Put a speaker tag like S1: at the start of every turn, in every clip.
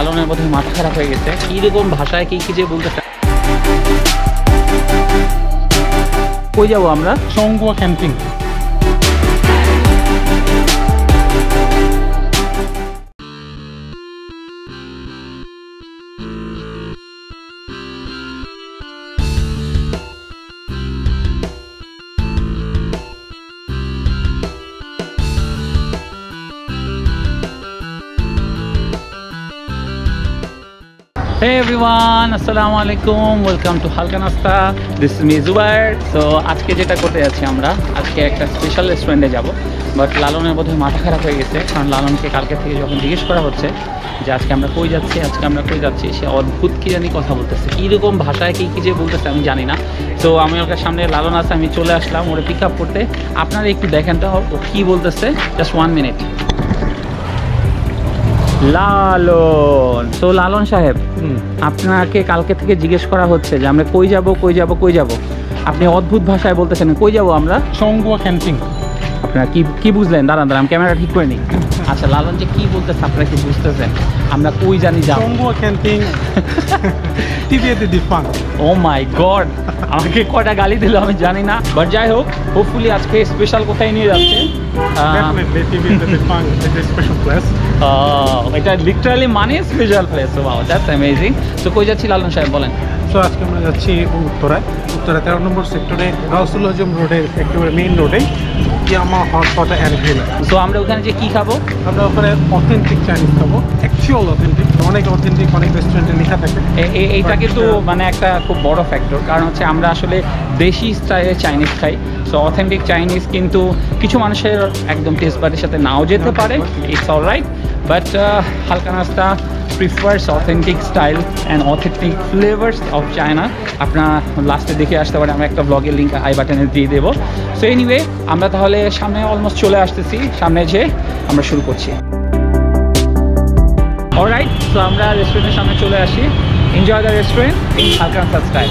S1: লালনের বোধহয় মাথা খারাপ হয়ে গেছে, কীরকম ভাষায় কী যে বলতেছে। কই যাবো আমরা?
S2: Songua camping.
S1: Hey everyone, assalamu alaikum, welcome to Halka Nasta. This is me Zubair. So আজকে যেটা করতে যাচ্ছি আমরা আজকে একটা স্পেশাল রেস্টুরেন্টে যাব, বাট লালনের বোধহয় মাথা খারাপ হয়ে গেছে, কারণ লালনকে কালকে থেকে যখন জিজ্ঞেস করা হচ্ছে যে আজকে আমরা কই যাচ্ছি, সে অদ্ভুত কী জানি কথা বলতেছে, কীরকম ভাষায় কী যে বলতেছে আমি জানি না। তো আমি ওর সামনে লালন আছে, আমি চলে আসলাম ওরে পিক আপ করতে। আপনারা একটু দেখেন তো ও কী বলতেছে, জাস্ট 1 মিনিট। লালন, তো লালন সাহেব, আপনাকে কালকে থেকে জিজ্ঞেস করা হচ্ছে যে আমরা কই যাব, আপনি অদ্ভুত ভাষায় বলতেছেন কই যাব আমরা?
S2: Songua camping.
S1: আপনারা কি বুঝলেন? দাঁড়ান আমি ক্যামেরা ঠিক করে নিই। আচ্ছা, লালন যে কি বলতেছে আপনারা কি বুঝতেছেন? আমরা কই জানি যাব?
S2: Songua camping. টিভিতে দিফান।
S1: ও মাই গড, আমাকে কয়টা গালি দিল আমি জানি না, বাট যাই হোক, হোপফুলি আজকে স্পেশাল কোথায় নিয়ে যাচ্ছে।
S2: Definitely টিভিতে দিফান is a special place.
S1: এটা লিটারালি মানে special place. Wow, that's amazing. তো কই যাচ্ছি লালন সাহেব বলেন।
S2: সো আজকে আমরা যাচ্ছি উত্তরা 13 নম্বর সেক্টরে গাউসুল আজম রোডের একেবারে মেইন রোডে Yama hot pot and grill.
S1: So আমরা ওখানে যে কি খাবো?
S2: আমরা ওখানে অথেন্টিক চাইনিজ খাবো, অ্যাকচুয়াল অথেন্টিক। অনেক রেস্টুরেন্টে লেখা থাকে।
S1: এইটা কিন্তু মানে একটা খুব বড় ফ্যাক্টর, কারণ হচ্ছে আমরা আসলে দেশি স্টাইলে চাইনিজ খাই। সো অথেন্টিক চাইনিজ কিন্তু কিছু মানুষের একদম টেস্ট বাডের সাথে নাও যেতে পারে, it's alright, but Halka Nasta prefers authentic style and authentic flavours of China. আপনারা লাস্টে দেখে আসতে পারে, আমরা একটা ব্লগের লিঙ্ক আই বাটনে দিয়ে দেবো। সো এনিওয়ে, আমরা তাহলে সামনে অলমোস্ট চলে আসতেছি, সামনে যেয়ে আমরা শুরু করছি। অলরাইট, সো আমরা রেস্টুরেন্টের সামনে চলে আসি। Enjoy the restaurant in Halka Nasta style.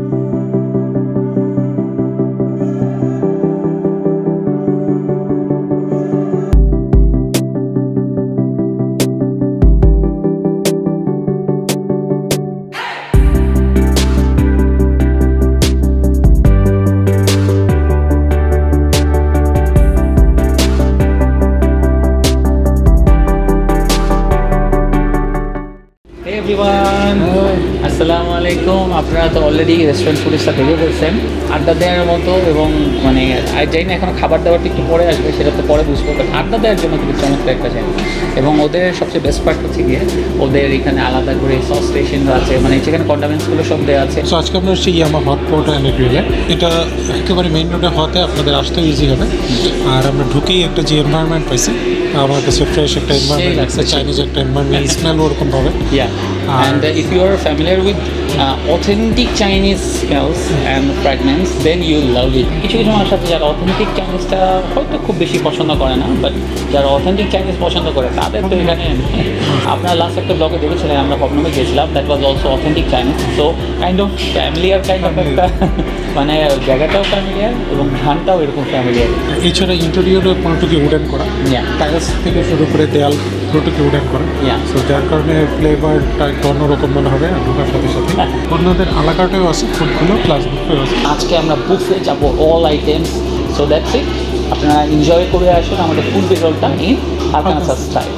S1: আসসালামু আলাইকুম। আপনারা তো অলরেডি রেস্টুরেন্ট ফুডের দেখে বলছেন আড্ডা দেওয়ার মতো, এবং মানে যাই না এখন খাবার দাবারটা একটু পরে আসবে, সেটা তো পরে বুঝবো, বাট আড্ডা দেওয়ার জন্য খুব চমৎকার একটা জায়গা। এবং ওদের সবচেয়ে বেস্ট পার্ট হচ্ছে গিয়ে ওদের এখানে আলাদা করে সস স্টেশন আছে, মানে যেখানে কন্ডামেন্টসগুলো সব দেওয়া আছে।
S2: সো আজকে আমরা হচ্ছে ইয়ামা হট পট অ্যান্ড গ্রিলে, এটা একেবারে মেইন রোডে হতে আপনাদের আসতেও ইজি হবে। আর আমরা ঢুকেই একটা যে এনভায়রনমেন্ট পাইছি, আমার কাছে ফ্রেশ একটা এনভায়রনমেন্ট লাগছে, চাইনিজ একটা এনভায়রনমেন্ট, স্মেল ওরকম পাবে।
S1: And if you are familiar with authentic Chinese smells and fragrance, then you love it. কিছু মানুষ আছে যারা অথেন্টিক চাইনিজটা হয়তো খুব বেশি পছন্দ করে না, বাট যারা অথেন্টিক চাইনিজ পছন্দ করে তাদের তো এখানে আপনারা লাস্ট একটা ব্লগে দেখেছিলেন, আমরা প্রবলেমে গেছিলাম, that was also authentic Chinese. So kind of familiar একটা মানে জায়গাটাও ফ্যামিলিয়ার এবং ঘানটাও এরকম ফ্যামিলিয়ার।
S2: এছাড়া ইন্টেরিয়রও পুরোটুকু উডেন করা, টাইলস থেকে শুরু করে দেয়াল পুরোটুকু উডেন করা। সো যার কারণে ফ্লেভারটা একটু অন্যরকম মনে হবে ঢোকার সাথে সাথে। অন্যদের আলাকাটাও আছে, ফুডগুলো প্লাস বুফেও আছে।
S1: আজকে আমরা বুফে যাবো, all items. So that's it, আপনারা এনজয় করে আসুন আমাদের ফুড ভিডিওটা in Halka Nasta style.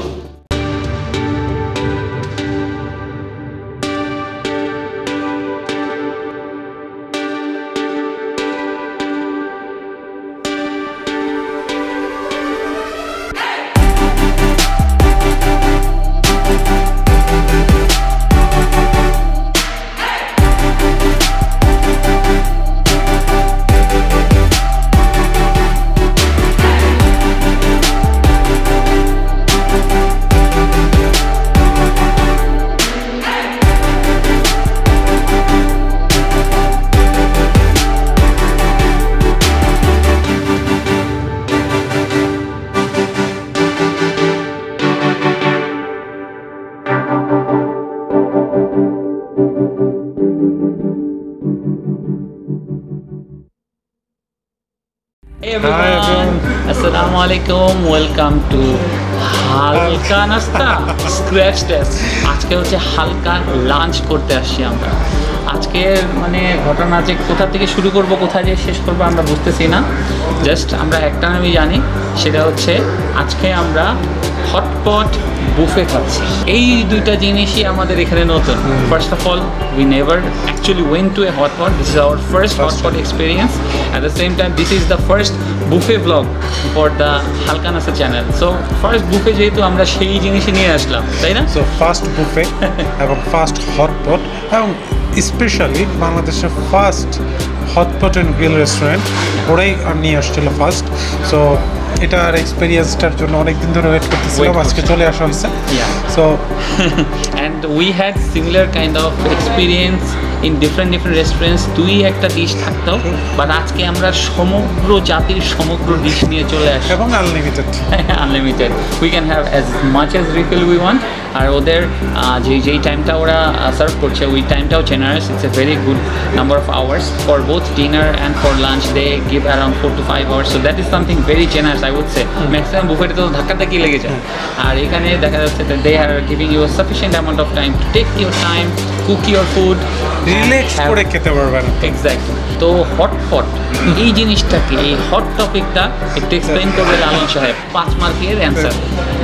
S1: Hey everyone, Assalamu alaikum, welcome to হালকা নাস্তা স্ক্র্যাচ টেস্ট। আজকে হচ্ছে হালকা লাঞ্চ করতে আসছি আমরা। আজকে মানে ঘটনা যে কোথা থেকে শুরু করব কোথায় যে শেষ করবো আমরা বুঝতেছি না। জাস্ট আমরা একটা নামই জানি, সেটা হচ্ছে আজকে আমরা হটপট বুফে খাচ্ছি। এই দুইটা জিনিসই আমাদের এখানে নতুন। First of all, we never actually went to a hot pot. This is our first hot pot experience. At the same time, this is the first buffet vlog for the Halka Nasta channel. So first buffet যেহেতু আমরা সেই জিনিসই নিয়ে আসলাম, তাই না?
S2: So first buffet এবং first hotpot এবং স্পেশালি বাংলাদেশের first hotpot and grill restaurant ওরাই নিয়ে আসছিল ফার্স্ট। সো এটার এক্সপিরিয়েন্সটার জন্য অনেকদিন ধরে ওয়েট করতেছিলাম, আজকে চলে আসা হয়েছে। So
S1: and we had similar kind of experience in different restaurants. দুই একটা ডিশ থাকতো, বাট আজকে আমরা সমগ্র জাতির সমগ্র ডিশ নিয়ে চলে আসি
S2: এবং
S1: unlimited. We can have as much as refill we want. আর ওদের যেই টাইমটা ওরা সার্ভ করছে ওই টাইমটাও generous. It's a very good number of hours for both dinner and for lunch. They give around 4 to 5 hours, so that is something very generous I would say. Maximum বুফেটে তো ধাক্কাধাক্কি লেগে যায়, আর এখানে দেখা যাচ্ছে that they are giving you a sufficient amount of time to take your time, cook your food,
S2: relax করে খেতে পারবেন।
S1: এক্স্যাক্টলি। তো হটপট এই জিনিসটাকে, এই হট টপিকটা একটু এক্সপ্লেইন করবে লালন সাহেব। 5 মার্কের অ্যান্সার।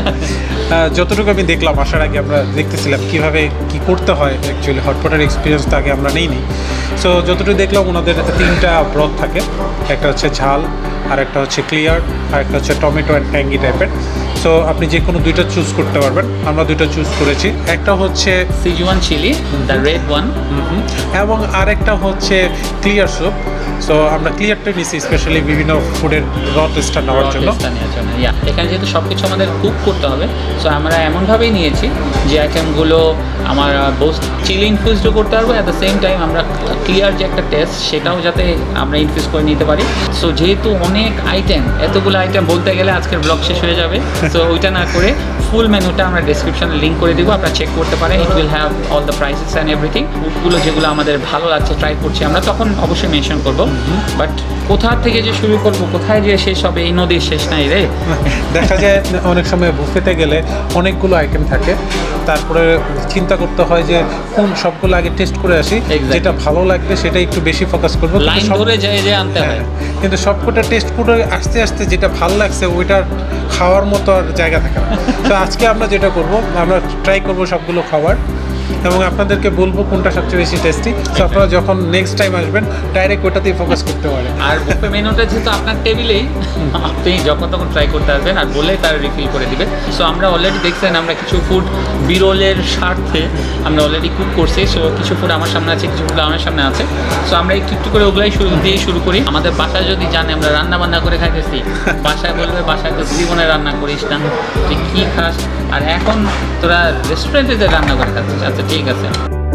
S2: যতটুকু আমি দেখলাম, আসার আগে আমরা দেখতেছিলাম কীভাবে কী করতে হয় অ্যাকচুয়ালি হটপটের এক্সপিরিয়েন্সটা আগে আমরা নিইনি। সো যতটুকু দেখলাম ওনাদের 3টা ব্রথ থাকে, একটা হচ্ছে ঝাল, আর একটা হচ্ছে ক্লিয়ার, আর একটা হচ্ছে টমেটো অ্যান্ড ট্যাঙ্গি টাইপের। সো আপনি যে কোনো দুইটা চুজ করতে পারবেন। আমরা দুইটা চুজ করেছি, একটা হচ্ছে
S1: Szechuan chilli, the red one,
S2: এবং আরেকটা হচ্ছে ক্লিয়ার স্যুপ। সো আমরা ক্লিয়ারটা নিচ্ছি স্পেশালি বিভিন্ন ফুডের র টেস্টটা নেওয়ার জন্য।
S1: এখানে যেহেতু সব কিছু আমাদের কুক করতে হবে, সো আমরা এমনভাবেই নিয়েছি যে আইটেমগুলো আমার বোথ চিলি ইনফিউজডও করতে পারবো, অ্যাট দ্য সেম টাইম আমরা ক্লিয়ার যে একটা টেস্ট সেটাও যাতে আমরা ইনফিউজ করে নিতে পারি। সো যেহেতু অনেক আইটেম, এতগুলো আইটেম বলতে গেলে আজকের ব্লগ শেষ হয়ে যাবে। সো ওইটা না করে ফুল মেনুটা আমরা ডেসক্রিপশনে লিঙ্ক করে দেবো, আপনারা চেক করতে পারেন। It will have all the prices and everything. ফুডগুলো যেগুলো আমাদের ভালো লাগছে, ট্রাই করছি আমরা, তখন অবশ্যই মেনশন করবো। বাট কোথা থেকে যে শুরু করবো, কোথায় যে শেষ হবে, এই নদীর শেষ নাই রে।
S2: দেখা যায় অনেক সময় বুফেতে গেলে অনেকগুলো আইটেম থাকে, তারপরে চিন্তা করতে হয় যে কোন সবগুলো আগে টেস্ট করে আসি, যেটা ভালো লাগবে সেটা একটু বেশি ফোকাস করবো,
S1: লাইন ধরে যায় যে আনতে হয়।
S2: কিন্তু সবকটা টেস্ট করে আস্তে আস্তে যেটা ভালো লাগছে ওইটার খাওয়ার মতো আর জায়গা থাকে না। তো আজকে আমরা যেটা করব, আমরা ট্রাই করব সবগুলো খাবার এবং আপনাদেরকে বলবো কোনটা সবচেয়ে বেশি টেস্টি। সো আপনারা যখন নেক্সট টাইম আসবেন ডাইরেক্ট ওটাতেই ফোকাস করতে পারেন।
S1: আর বুফে মেনুটা যেহেতু আপনার টেবিলেই, আপনি যখন তখন ট্রাই করতে আসবেন আর বলে তার রিফিল করে দিবে। সো আমরা অলরেডি দেখছেন আমরা কিছু ফুড বিরলের স্বার্থে আমরা অলরেডি কুক করছি। সো কিছু ফুড আমার সামনে আছে, কিছু ফুড আমার সামনে আছে। সো আমরা একটু একটু করে ওগুলাই দিয়েই শুরু করি। আমাদের বাসায় যদি জানে আমরা রান্না বান্না করে খাইতেছি, বাসায় বলবে বাসায় তো জীবনে রান্না করিস না, তুই কী খাস, আর এখন তোরা রেস্টুরেন্টে যে রান্না করে খাচ্ছিস। আচ্ছা ঠিক আছে।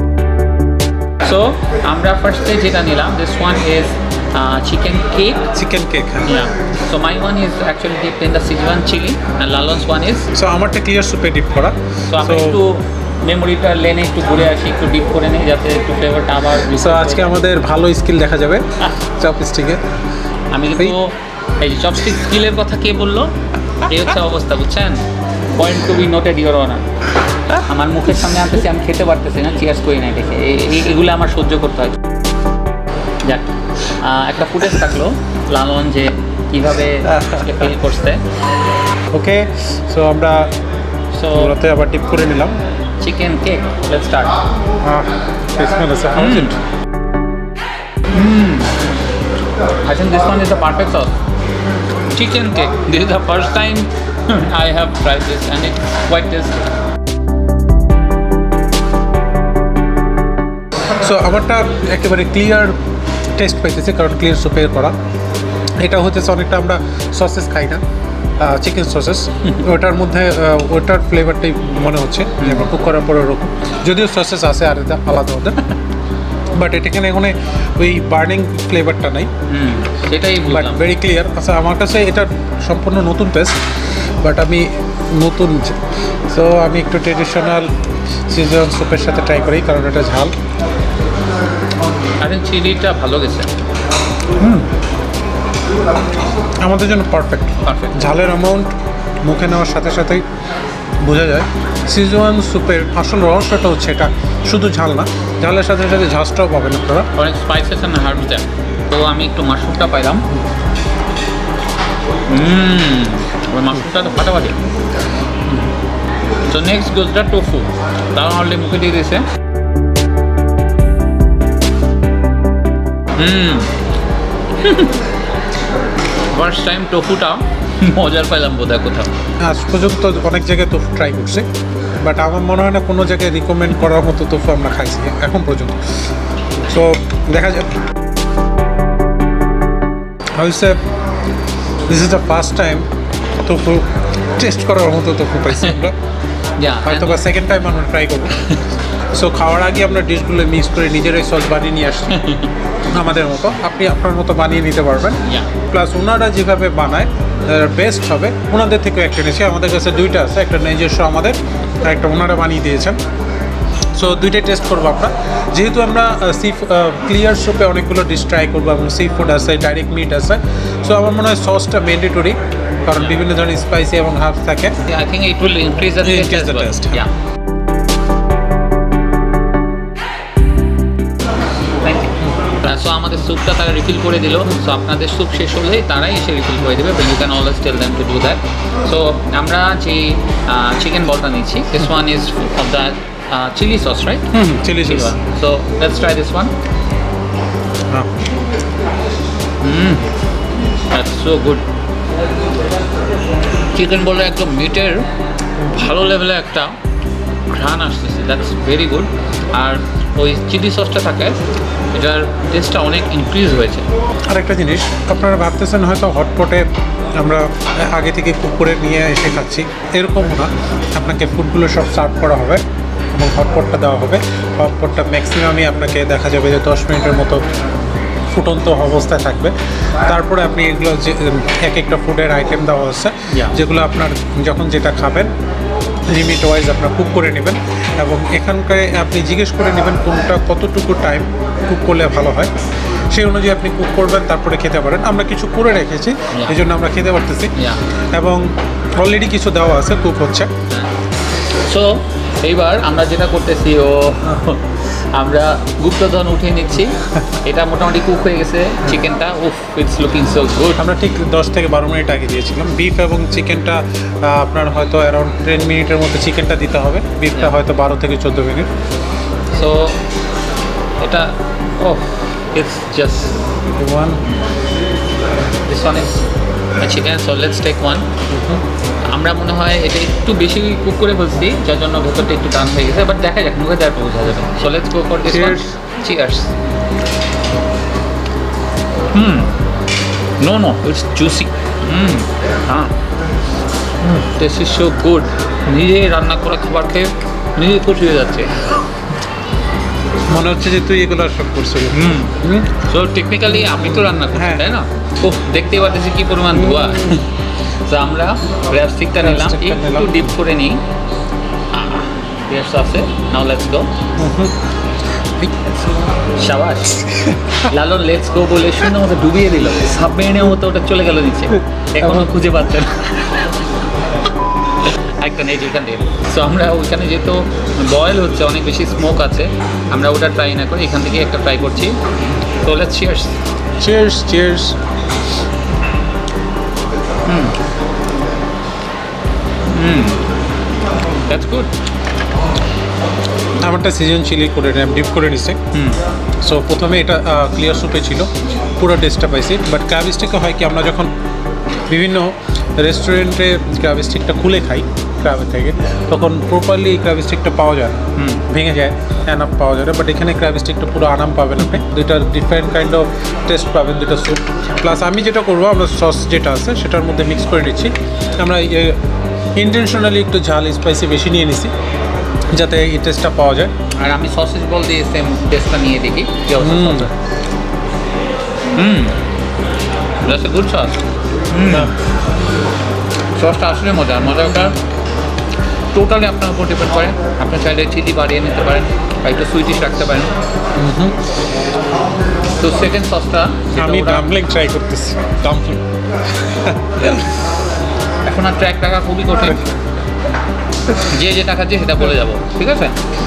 S1: সো আমরা ফার্স্টে যেটা নিলাম, this one is chicken cake.
S2: Chicken cake, হ্যাঁ।
S1: Yeah. So my one is actually dipped in the Sichuan chili, and Lalon's one is.
S2: So আমারটা ক্লিয়ার সুপে ডিপ করা।
S1: So আমরা একটু মেমোরিটা লেনে একটু ঘুরে আসি, একটু ডিপ করে নিই যাতে একটু ফ্লেভারটা আবার।
S2: সো আজকে আমাদের ভালো স্কিল দেখা যাবে চপস্টিকে।
S1: আমি কিন্তু এই যে চপস্টিক স্কিলের কথা কে বললো, এই হচ্ছে অবস্থা, বুঝছেন? Point to be noted your honour. আমার মুখের সামনে আনতেছি, আমি খেতে পারতেছি না, চিয়ার্স করি না দেখে, এগুলো আমার সহ্য করতে হয়। যাক, একটা ফুটেজ থাকলো লালন যে কীভাবে ফিল করছে।
S2: ওকে, সো আমরা ওরাতে আবার ডিপ করে নিলাম
S1: chicken cake. Let's start. I think this one is the perfect sauce. Chicken cake. This is the first time I have tried this and it's quite tasty.
S2: So আমারটা একেবারে clear test পাইতেছে, কারণ clear সুপের করা। এটা হচ্ছে অনেকটা আমরা sausages খাই না, চিকেন সসেস, ওটার মধ্যে ওটার ফ্লেভারটাই মনে হচ্ছে যেমন কুক করার পরে ওরকম, যদিও সসেস আছে আর এটা আলাদা ওদের, বাট এটাখানে এখানে ওই বার্নিং ফ্লেভারটা নাই,
S1: সেটাই
S2: বাট ভেরি ক্লিয়ার। আচ্ছা, আমার কাছে এটা সম্পূর্ণ নতুন টেস্ট, বাট আমি নতুন, সো আমি একটু ট্রেডিশনাল সিজন সুপের সাথে ট্রাই করি, কারণ এটা ঝাল।
S1: আরে চিলিটা ভালো গেছে,
S2: আমাদের জন্য পারফেক্ট। ঝালের অ্যামাউন্ট মুখে নেওয়ার সাথে সাথেই বোঝা যায় সিজওয়ান স্যুপের আসল রহস্যটা হচ্ছে এটা শুধু ঝাল না, ঝালের সাথে সাথে ঝাঁসটাও পাবেন আপনারা।
S1: অনেক স্পাইসেস অ্যান্ড হার্বস দেয়। তো আমি একটু মাশরুমটা পাইলাম। ওই মাশরুমটা তো ফাটাফাটি। তো নেক্সট গোজ দ্য টোফু। তারা অলরেডি মুখে দিয়ে দিয়েছে। ফার্স্ট টাইম টোফুটা মজার পাইলাম বোধহয় কোথাও।
S2: আজ পর্যন্ত অনেক জায়গায় তোফু ট্রাই করছি, বাট আমার মনে হয় না কোনো জায়গায় রিকমেন্ড করার মতো তোফু আমরা খাইছি এখন পর্যন্ত। সো দেখা যাক। হয়েছে this is the first time tofu taste করার মতো তোফু পাইছি আমরা। হয়তো বা সেকেন্ড টাইম আমরা ট্রাই করবো। সো খাওয়ার আগে আমরা ডিশগুলো মিক্স করে নিজেরাই সস বানিয়ে নিয়ে আসছি আমাদের মতো। আপনি আপনার মতো বানিয়ে নিতে পারবেন। প্লাস ওনারা যেভাবে বানায় বেস্ট হবে, ওনাদের থেকেও একটা নিয়েছি। আমাদের কাছে দুইটা আছে, একটা নিজস্ব আমাদের আর একটা ওনারা বানিয়ে দিয়েছেন। সো দুইটাই টেস্ট করবো আমরা। যেহেতু আমরা ক্লিয়ার স্যুপে অনেকগুলো ডিশ ট্রাই করবো এবং সি ফুড আছে, ডাইরেক্ট মিট আছে। সো আমার মনে হয় সসটা ম্যান্ডেটরি, কারণ বিভিন্ন ধরনের স্পাইসি এবং হার্বস থাকে।
S1: I think it will increase the taste. Yeah. So আমাদের স্যুপটা তারা রিফিল করে দিল। সো আপনাদের স্যুপ শেষ হলেই তারাই এসে রিফিল করে দেবে। You can always tell them to do that. So আমরা যে চিকেন বলটা নিচ্ছি, this one is of the chilli sauce, right?
S2: Chilli sauce.
S1: So let's try this one. That's so good. Chicken বলে একদম মিটের ভালো লেভেলে একটা ঘ্রাণ আসতেছে, দ্যাটস ভেরি গুড। আর ওই চিলি সসটা থাকে, এটার টেস্টটা অনেক ইনক্রিজ হয়েছে।
S2: আর একটা জিনিস আপনারা ভাবতেছেন হয়তো হটপটে আমরা আগে থেকে কুক করে নিয়ে এসে খাচ্ছি, এরকমও না। আপনাকে ফুডগুলো সব সার্ভ করা হবে এবং হটপটটা দেওয়া হবে। হটপটটা ম্যাক্সিমামই আপনাকে দেখা যাবে যে 10 মিনিটের মতো ফুটন্ত অবস্থায় থাকবে। তারপরে আপনি এগুলো যে এক একটা ফুডের আইটেম দেওয়া হচ্ছে, যেগুলো আপনার যখন যেটা খাবেন লিমিট ওয়াইজ আপনার কুক করে নেবেন এবং এখানকার আপনি জিজ্ঞেস করে নেবেন কোনটা কতটুকু টাইম কুক করলে ভালো হয়, সেই অনুযায়ী আপনি কুক করবেন, তারপরে খেতে পারেন। আমরা কিছু করে রেখেছি, এই জন্য আমরা খেতে পারতেছি এবং অলরেডি কিছু দেওয়া আছে, কুক হচ্ছে।
S1: সো এইবার আমরা যেটা করতেছি, আমরা গুপ্তধন উঠিয়ে নিচ্ছি। এটা মোটামুটি কুক হয়ে গেছে চিকেনটা। উফ, ইটস লুকিং সো গুড।
S2: আমরা ঠিক 10 থেকে 12 মিনিট আগে দিয়েছিলাম বিফ এবং চিকেনটা। আপনার হয়তো অ্যারাউন্ড 10 মিনিটের মধ্যে চিকেনটা দিতে হবে, বিফটা হয়তো 12 থেকে 14 মিনিট।
S1: সো এটা it's just this one is chicken. So let's take one. আমরা মনে হয় এটা একটু বেশি কুক করে ফেলছি, যার জন্য ভেতরটা একটু টান হয়ে গেছে, বাট দেখা যাক, মুখে দেওয়ার পর বোঝা যাবে। So let's go for this one. Cheers. No it's juicy. হ্যাঁ, দিস ইজ সো গুড। নিজে রান্না করা খাবার খেয়ে নিজে খুশি হয়ে যাচ্ছে।
S2: মনে হচ্ছে যে তুই এগুলো সব করছিস।
S1: সো টেকনিক্যালি আমি তো রান্না করছি, তাই না? খুব দেখতেই পাচ্ছি কি পরিমাণ ধোয়া। তো আমরা ক্র্যাব স্টিকটা নিলাম, একটু ডিপ করে নিই। আছে নাও, let's go. শাবাশ। Lalon let's go বলে সুন্দর মতো ডুবিয়ে দিল, সাবমেরিনের মতো ওটা চলে গেল নিচে, এখনো খুঁজে পাচ্ছেন। একটা নেই যেখান থেকে। সো আমরা ওইখানে যেহেতু বয়েল হচ্ছে, অনেক বেশি স্মোক আছে, আমরা ওটা ট্রাই না করি, এখান থেকে একটা ট্রাই করছি। তো let's cheers.
S2: Cheers cheers.
S1: That's good.
S2: আমারটা সিজন চিলি করে ডিপ করে নিচ্ছে। সো প্রথমে এটা ক্লিয়ার স্যুপে ছিল, পুরো টেস্টটা পাইছি। বাট ক্র্যাব স্টিকও হয় কি, আমরা যখন বিভিন্ন রেস্টুরেন্টে ক্র্যাব স্টিকটা খুলে খাই ক্র্যাবের থেকে, তখন প্রপারলি এই ক্র্যাব স্টিকটা পাওয়া যায়, ভেঙে যায়, অ্যানাপ পাওয়া যায়। বাট এখানে ক্র্যাব স্টিকটা পুরো আনাম পাবেন আপনি, দুইটা ডিফারেন্ট কাইন্ড অফ টেস্ট পাবেন, দুটো স্যুপ। প্লাস আমি যেটা করবো, আমরা সস যেটা আছে সেটার মধ্যে মিক্স করে নিচ্ছি। আমরা ইন্টেনশনালি একটু ঝাল স্পাইসি বেশি নিয়ে নিছি, যাতে এই টেস্টটা পাওয়া যায়।
S1: আর আমি সসেজ বল দিয়ে সেম টেস্টটা নিয়ে দেখি কি অবস্থা। That's a good sauce. সসটা আসলে মজাটা টোটালি আপনার উপর ডিপেন্ড করে। আপনি চাইলে চিলি বাড়িয়ে নিতে পারেন বা একটু সুইটিশ রাখতে পারেন। তো সেকেন্ড সসটা
S2: আমি ডাম্পলিং ট্রাই করতেছি। ডাম্পলিং
S1: এখন আর ট্র্যাক রাখা খুবই কঠিন। যে যেটা খাচ্ছি সেটা বলে যাব, ঠিক আছে?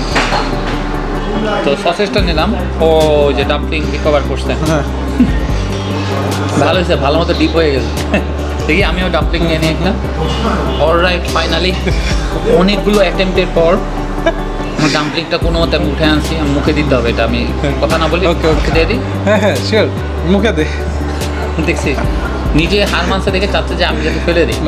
S1: তো সসেসটা নিলাম, ও যে ডাম্পলিং রিকভার করছে,
S2: হ্যাঁ
S1: ভালো হয়েছে, ভালো মতো ডিপ হয়ে গেছে। দেখি আমিও ডাম্পলিং নিয়ে নিই একটা। অলরাইট, ফাইনালি অনেকগুলো অ্যাটেম্পটের পর আমার ডাম্পলিংটা কোনো মতে আমি উঠে আনছি। আমি মুখে দিতে হবে, এটা আমি কথা না বলি,
S2: ওকে ওকে
S1: দিয়ে দিই।
S2: হ্যাঁ হ্যাঁ শিওর, মুখে দে।
S1: দেখছি নিজে হার মানছে দেখে চাচ্ছে যে আমি যাতে ফেলে দিই।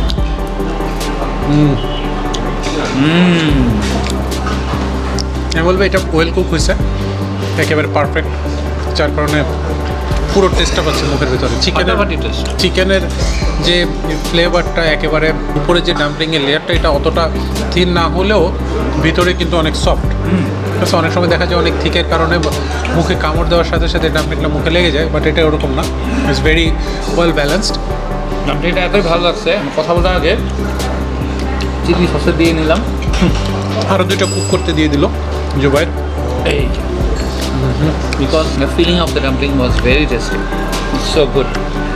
S2: আমি বলবো এটা ওয়েল কুক হয়েছে, একেবারে পারফেক্ট, যার কারণে পুরো টেস্টটা পাচ্ছে মুখের ভিতরে। চিকেনের যে ফ্লেভারটা একেবারে উপরে যে ডাম্পলিংয়ের লেয়ারটা, এটা অতটা থিন না হলেও ভিতরে কিন্তু অনেক সফট। অনেক সময় দেখা যায় অনেক থিকের কারণে মুখে কামড় দেওয়ার সাথে সাথে ডাম্পলিংটা মুখে লেগে যায়, বাট এটা ওরকম না, ইটস ভেরি ওয়েল ব্যালেন্সড।
S1: ডাম্পলিংটা এতই ভালো লাগছে, কথা বলার আগে চিলি সসে দিয়ে নিলাম,
S2: আরও দুইটা কুক করতে দিয়ে দিল জুবাইর।
S1: এই because the feeling of the dumpling was very tasty, it's so good.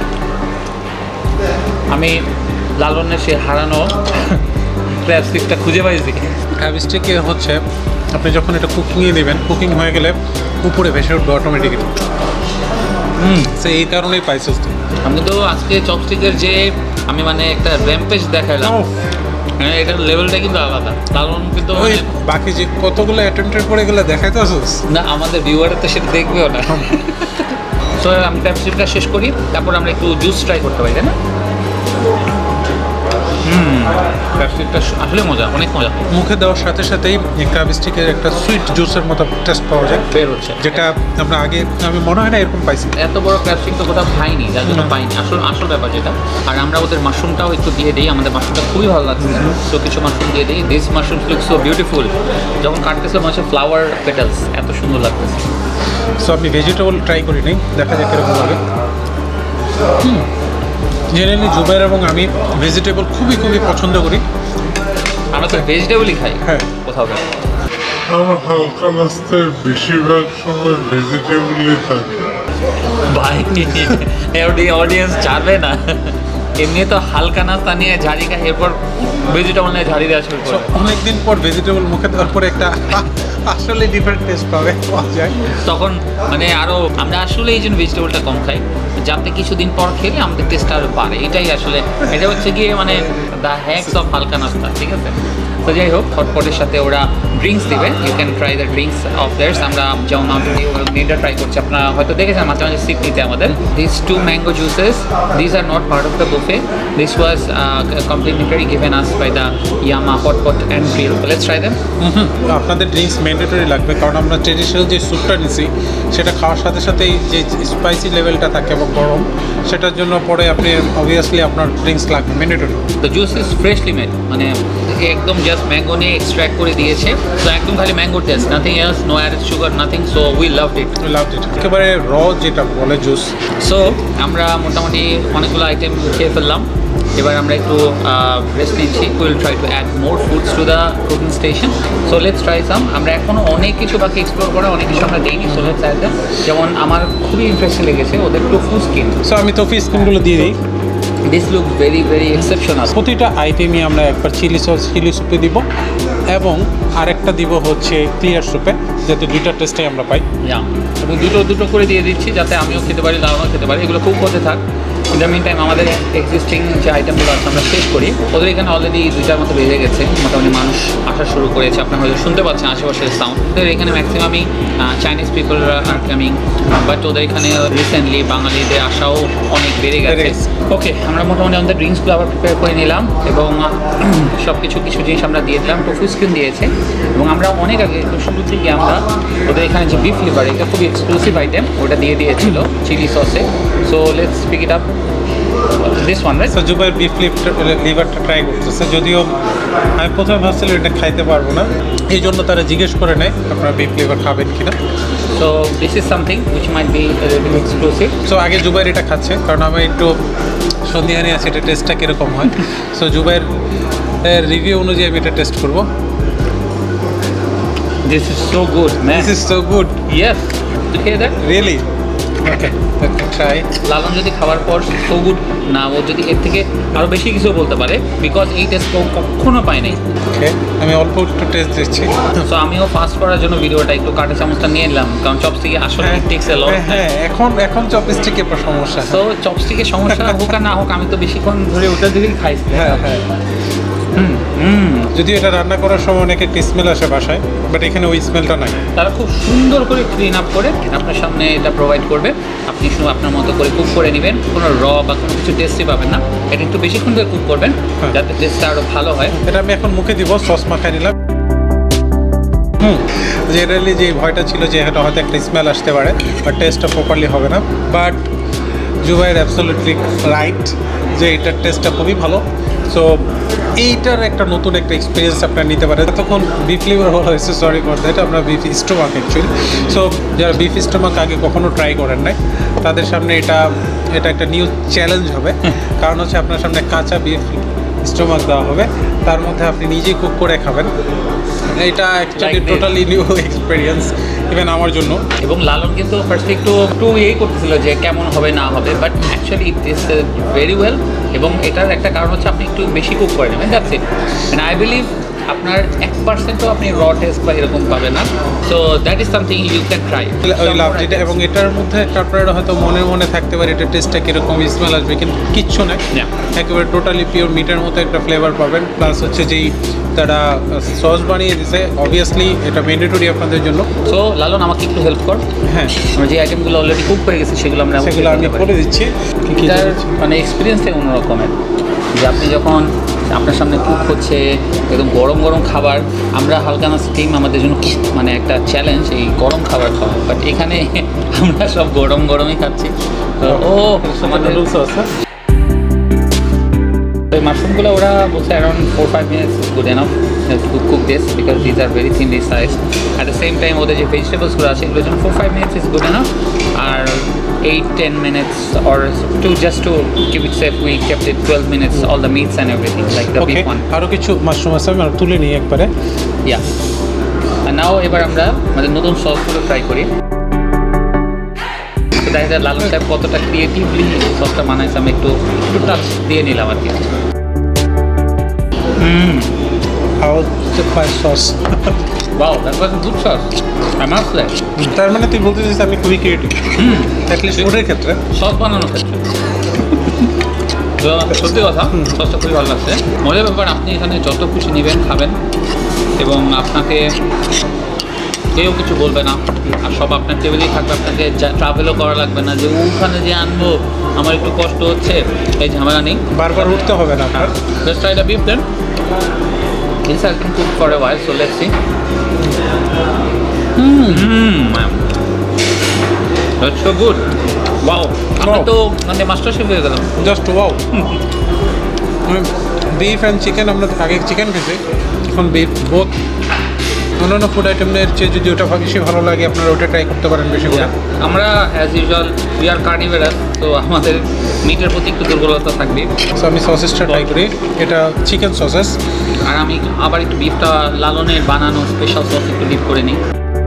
S1: আমি লালনের সে হারানো ক্র্যাব স্টিকটা খুঁজে পাইছি।
S2: ক্র্যাব স্টিকে হচ্ছে আপনি যখন এটা কুকিংয়ে দেবেন, কুকিং হয়ে গেলে উপরে ভেসে উঠবে অটোমেটিক্যালি, সে এই কারণেই পাইছিস।
S1: আমি তো আজকে চপস্টিকের যে আমি মানে একটা র্যাম্পেজ দেখাইলাম, হ্যাঁ এটার লেভেলটা কিন্তু আলাদা। কারণ কিন্তু
S2: ওই বাকি যে কতগুলো অ্যাটেম্পটের পরে এগুলো দেখাইতেছিস
S1: না, আমাদের ভিউয়াররা তো সেটা দেখবেও না। সো আমি ক্র্যাবস্টিকটা শেষ করি, তারপর আমরা একটু জুস ট্রাই করতে পারি, তাই না? ক্র্যাবস্টিকটা আসলে মজা, অনেক মজা।
S2: মুখে দেওয়ার সাথে সাথেই এই ক্র্যাব স্টিকের একটা সুইট জুসের মতো টেস্ট পাওয়া যায়,
S1: বের হচ্ছে,
S2: যেটা আমরা আগে আমি মনে হয় না এরকম পাইছি।
S1: এত বড় ক্র্যাবস্টিক তো কোথাও খাইনি, যার জন্য পাইনি আসল ব্যাপার যেটা। আর আমরা ওদের মাশরুমটাও একটু দিয়ে দিই, আমাদের মাশরুমটা খুবই ভালো লাগছে, তো কিছু মাশরুম দিয়ে দিই। This mushroom look so beautiful, যখন কাটতেছিল মনে হচ্ছে ফ্লাওয়ার পেটালস, এত সুন্দর লাগতেছে।
S2: সো আমি ভেজিটেবল ট্রাই করি নাই, দেখা যাক কীরকম লাগে। জেনারেলি জুবাইর এবং আমি ভেজিটেবল খুবই পছন্দ করি।
S1: আমরা তো ভেজিটেবলই খাই,
S2: হ্যাঁ
S1: কোথাও খাই।
S3: আমার হালকা নাস্তায় বেশিরভাগ সময় ভেজিটেবলই থাকে।
S1: ভাই অডিয়েন্স ছাড়বে না, এমনি তো হালকা নাস্তা নিয়ে ঝাড়ি খাই, এরপর ভেজিটেবল নিয়ে ঝাড়ি দেওয়া শুরু করে।
S2: অনেকদিন পর ভেজিটেবল মুখে দেওয়ার পরে একটা আসলে ডিফারেন্ট টেস্ট পাওয়া যায়।
S1: তখন মানে আরও আমরা আসলে এই জন্য ভেজিটেবলটা কম খাই, যাতে কিছুদিন পর খেলে আমাদের টেস্টটা আরও বাড়ে। এটাই আসলে, এটা হচ্ছে গিয়ে মানে দ্য হ্যাকস অফ হালকা নাস্তা, ঠিক আছে? তো যাই হোক, হটপটের সাথে ওরা ড্রিঙ্কস দিবে, you can try the drinks of theirs. আমরা যেমন নেটা ট্রাই করছি, আপনারা হয়তো দেখেছেন মাঝে মাঝে সিপ নিতে আমাদের। This 2 mango juices, this are not part of the buffet, this was complimentary given us by the Yama hotpot and grill. Let's try them.
S2: আপনাদের ড্রিঙ্কস ম্যান্ডেটরি লাগবে, কারণ আমরা ট্রেডিশনাল যে স্যুপটা নিছি সেটা খাওয়ার সাথে সাথেই যে স্পাইসি লেভেলটা থাকে এবং গরম, সেটার জন্য পরে আপনি অবভিয়াসলি আপনার ড্রিঙ্কস লাগবে mandatory.
S1: The juice is freshly made, মানে একদম জাস্ট ম্যাঙ্গো নিয়ে এক্সট্র্যাক্ট করে দিয়েছে, তো একদম খালি mango taste, nothing else, no added sugar, nothing. So we loved it.
S2: একেবারে র যেটা বলে জুস।
S1: সো আমরা মোটামুটি অনেকগুলো আইটেম খেয়ে ফেললাম, এবার আমরা একটু রেস্ট নিচ্ছি। Will try to add more foods to the cooking station. So let's try some. আমরা এখনও অনেক কিছু বাকি এক্সপ্লোর করা, অনেক কিছু আমরা দিইনি। So let's add them. যেমন আমার খুবই ইন্টারেস্টিং লেগেছে ওদের টোফু স্কিন।
S2: সো আমি টোফু স্কিনগুলো দিয়ে দিই।
S1: This look very exceptional.
S2: প্রতিটা আইটেমই আমরা একবার চিলি সুপে দিব এবং আরেকটা দিব হচ্ছে ক্লিয়ার সুপে, যাতে দুইটা টেস্টে আমরা পাই।
S1: এবং দুটো করে দিয়ে দিচ্ছি, যাতে আমিও খেতে পারি, লালনও খেতে পারি। এগুলো খুব হতে থাক। ইন দ্য মিন টাইম আমাদের এক্সিস্টিং যে আইটেমগুলো আছে আমরা শেষ করি। ওদের এখানে অলরেডি 2টার মতো বেজে গেছে, মোটামুটি মানুষ আসা শুরু করেছে। আপনারা হয়তো শুনতে পাচ্ছেন আশেপাশের সাউন্ড। ওদের এখানে ম্যাক্সিমামই Chinese people are coming, but ওদের এখানে রিসেন্টলি বাঙালিদের আসাও অনেক বেড়ে গেছে। ওকে, আমরা মোটামুটি আমাদের ড্রিঙ্কসগুলো আবার প্রিপেয়ার করে নিলাম এবং সব কিছু জিনিস আমরা দিয়ে দিলাম। টোফু স্কিন দিয়েছে এবং আমরা অনেক আগে শুরু থেকে আমরা ওদের এখানে যে বিফ লিভার, এটা খুবই এক্সক্লুসিভ আইটেম, ওটা দিয়ে দিয়েছিল চিলি সসে। So let's pick it up. This one right.
S2: So Zubair beef লিভারটা ট্রাই করতেছে, যদিও আমি প্রথমে ভাবছিলাম এটা খাইতে পারবো না, এই জন্য তারা জিজ্ঞেস করে নেয় আপনারা বিফ লিভার খাবেন কিনা।
S1: So this is something which might be exclusive.
S2: So আগে জুবাইর এটা খাচ্ছে, কারণ আমি একটু সন্ধিহানি আছে এটা টেস্টটা কীরকম হয়। সো জুবাইর রিভিউ অনুযায়ী আমি এটা টেস্ট করবো।
S1: This is so good, man.
S2: This is so good.
S1: Yes. You hear that?
S2: Really? Okay try.
S1: Lalon যদি খাওয়ার পর সো গুড না, ও যদি এর থেকে আরও বেশি কিছু বলতে পারে, বিকজ এই টেস্ট ও কখনো পায় নাই।
S2: ওকে আমি অল্প একটু টেস্ট দিচ্ছি।
S1: সো আমিও ফাস্ট করার জন্য ভিডিওটা একটু কাঁটা চামচটা নিয়ে নিলাম, কারণ চপস্টিকে আসলে টেক্স এ লট।
S2: হ্যাঁ এখন চপস্টিকের সমস্যা।
S1: সো চপস্টিকের সমস্যা হোক আর না হোক, আমি তো বেশিক্ষণ ধরে ওটা দিকেই খাইছি।
S2: হ্যাঁ হ্যাঁ। যদিও এটা রান্না করার সময় অনেকে একটা স্মেল আসে বাসায়, বাট এখানে ওই স্মেলটা নাই।
S1: তারা খুব সুন্দর করে ক্লিন আপ করে আপনার সামনে এটা প্রোভাইড করবে, আপনি শুধু আপনার মতো করে কুক করে নেবেন, কোনো র বা কোনো কিছু টেস্টই পাবেন না। এটা একটু বেশিক্ষণ ধরে কুক করবেন যাতে টেস্টটা আরও ভালো হয়।
S2: এটা আমি এখন মুখে দিব, সস মাখায় নিলাম। জেনারেলি যে ভয়টা ছিল যে এটা হয়তো একটা স্মেল আসতে পারে বা টেস্টটা প্রপারলি হবে না, বাট জুবাইর অ্যাবসলিউটলি রাইট যে এটার টেস্টটা খুবই ভালো। সো এইটার একটা নতুন একটা এক্সপিরিয়েন্স আপনারা নিতে পারেন। তখন বিফ লিভার বলা হয়েছে, সরি ফর দ্যাট, আমরা বিফ স্টোমাক অ্যাকচুয়ালি। সো যারা বিফ স্টোমাক আগে কখনো ট্রাই করেন নাই, তাদের সামনে এটা একটা নিউ চ্যালেঞ্জ হবে। কারণ হচ্ছে আপনার সামনে কাঁচা বিফ স্টোমাক দেওয়া হবে, তার মধ্যে আপনি নিজেই কুক করে খাবেন। এটা actually totally new experience even আমার জন্য।
S1: এবং লালন কিন্তু ফার্স্টে একটু ইয়ে করতেছিল যে কেমন হবে না হবে, but actually it taste very well. এবং এটার একটা কারণ হচ্ছে আপনি একটু বেশি কুক করে নেবেন, that's it. And I believe আপনার 1%ও আপনি র টেস্ট বা এরকম পাবেন না। So that is something you can try.
S2: ওই লাভ যেটা, এবং এটার মধ্যে আপনারা হয়তো মনে থাকতে পারে এটার টেস্টটা কীরকম স্মেল আসবে, কিন্তু কিচ্ছু নাই। একেবারে টোটালি পিওর মিটের মতো একটা ফ্লেভার পাবেন। প্লাস হচ্ছে যেই তারা সস বানিয়ে দিয়েছে, অবভিয়াসলি এটা ম্যান্ডেটরি আপনাদের জন্য।
S1: সো লালন আমাকে একটু হেল্প কর।
S2: হ্যাঁ,
S1: আমরা যে আইটেমগুলো অলরেডি কুক হয়ে গেছে সেগুলো আমি
S2: করে দিচ্ছি।
S1: এটার মানে এক্সপিরিয়েন্সটাই অন্যরকমের, যে আপনি যখন আপনার সামনে কুক হচ্ছে একদম গরম গরম খাবার। আমরা হালকানা স্টিম আমাদের জন্য খুব মানে একটা চ্যালেঞ্জ এই গরম খাবার খাওয়া, বাট এখানে আমরা সব গরমই খাচ্ছি। তো আমাদের এই মাশরুমগুলো ওরা বলছে around 4-5 minutes is good enough to cook this because these are very thinly sized. At the same time ওদের যে ভেজিটেবলসগুলো আছে এগুলোর জন্য 4-5 minutes is good enough, R 8-10 minutes or just to keep it safe we kept it 12 minutes all the meats and everything like the beef one.
S2: আরও কিছু mushroom আছে, আমি তুলে নিই একবারে।
S1: আর নাও এবার আমরা আমাদের নতুন সসগুলো ট্রাই করি। দেখা যায় লালন সাহেব কতটা ক্রিয়েটিভলি সসটা বানাইছে, আমি একটু টাচ দিয়ে নিলাম আর কি।
S2: Sauce
S1: Wow, that was a good sauce. I must say.
S2: তার মানে তুই বলতে চাইছিস আমি খুবই ক্রিয়েটিভ, অ্যাটলিস্ট ফুডের ক্ষেত্রে,
S1: সস বানানোর ক্ষেত্রে। সত্যি কথা, সসটা খুবই ভালো লাগছে। মজার ব্যাপার, আপনি এখানে যত খুশি নেবেন খাবেন এবং আপনাকে কেউ কিছু বলবে না, আর সব আপনার টেবিলেই থাকবে। আপনাকে ট্রাভেলও করা লাগবে না যে ওখানে যে আনবো আমার একটু কষ্ট হচ্ছে, এই ঝামেলা নেই,
S2: বারবার উঠতে হবে না।
S1: Let's try the beef then. This has been cooked for a while, so let's see. That's so good. Wow. আমি তো মানে মাস্টার শেফ হয়ে গেলাম।
S2: Just wow. Beef and chicken, আমরা আগে চিকেন খেয়েছি, এখন বিফ। বোথ অন্যান্য ফুড আইটেমের চেয়ে যদি ওটা বেশি ভালো লাগে আপনারা ওটা ট্রাই করতে পারেন বেশি করে।
S1: আমরা as usual we are carnivorous, তো আমাদের মিটের প্রতি একটু দুর্বলতা থাকবে।
S2: সো আমি সসেসটা ট্রাই করি, এটা চিকেন সসেস।
S1: আর আমি আবার একটু বিফটা লালনের বানানো স্পেশাল সস একটু ডিপ করে নিই।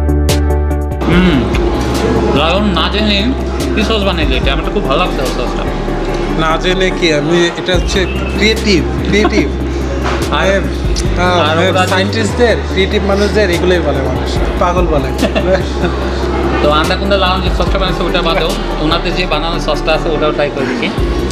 S1: লালন না জেনে কি সস বানাইলে এটা আমার খুব ভালো লাগছে সসটা।
S2: না জেনে কি, আমি এটা হচ্ছে ক্রিয়েটিভ সায়েন্টিস্টদের, ক্রিয়েটিভ মানুষদের এগুলোই বলে মানুষ, পাগল বলে।
S1: তো আন্দাকুন্দা লালন যে সসটা বানাচ্ছে ওটা বাদেও ওনাদের যে বানানো সসটা আছে ওটাও ট্রাই করে দেখি।